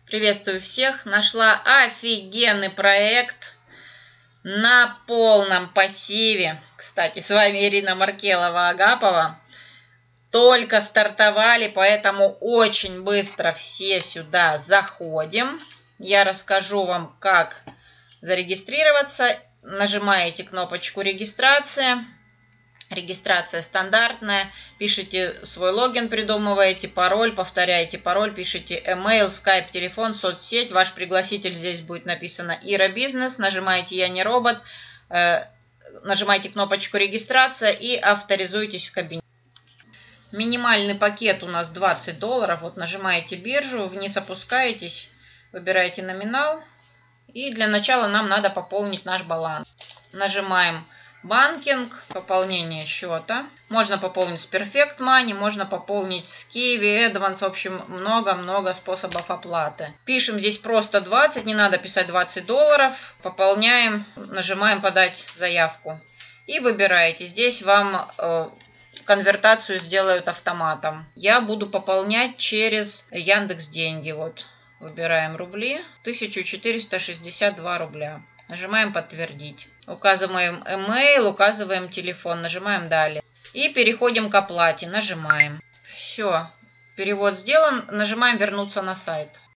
Приветствую всех. Нашла офигенный проект на полном пассиве. Кстати, с вами Ирина Маркелова-Агапова. Только стартовали, поэтому очень быстро все сюда заходим. Я расскажу вам, как зарегистрироваться. Нажимаете кнопочку «Регистрация». Регистрация стандартная. Пишите свой логин, придумываете пароль, повторяете пароль, пишите email, Skype, телефон, соцсеть. Ваш пригласитель здесь будет написано Ира Бизнес. Нажимаете «Я не робот», нажимаете кнопочку «Регистрация» и авторизуйтесь в кабинет. Минимальный пакет у нас $20. Вот нажимаете биржу, вниз опускаетесь, выбираете номинал. И для начала нам надо пополнить наш баланс. Нажимаем банкинг, пополнение счета. Можно пополнить с Perfect Money, можно пополнить с Kiwi, Advance. В общем, много-много способов оплаты. Пишем здесь просто 20, не надо писать $20. Пополняем, нажимаем подать заявку. И выбираете. Здесь вам конвертацию сделают автоматом. Я буду пополнять через Яндекс.Деньги. Вот, выбираем рубли. 1462 рубля. Нажимаем «Подтвердить». Указываем email, указываем телефон. Нажимаем «Далее». И переходим к оплате. Нажимаем. Все. Перевод сделан. Нажимаем «Вернуться на сайт».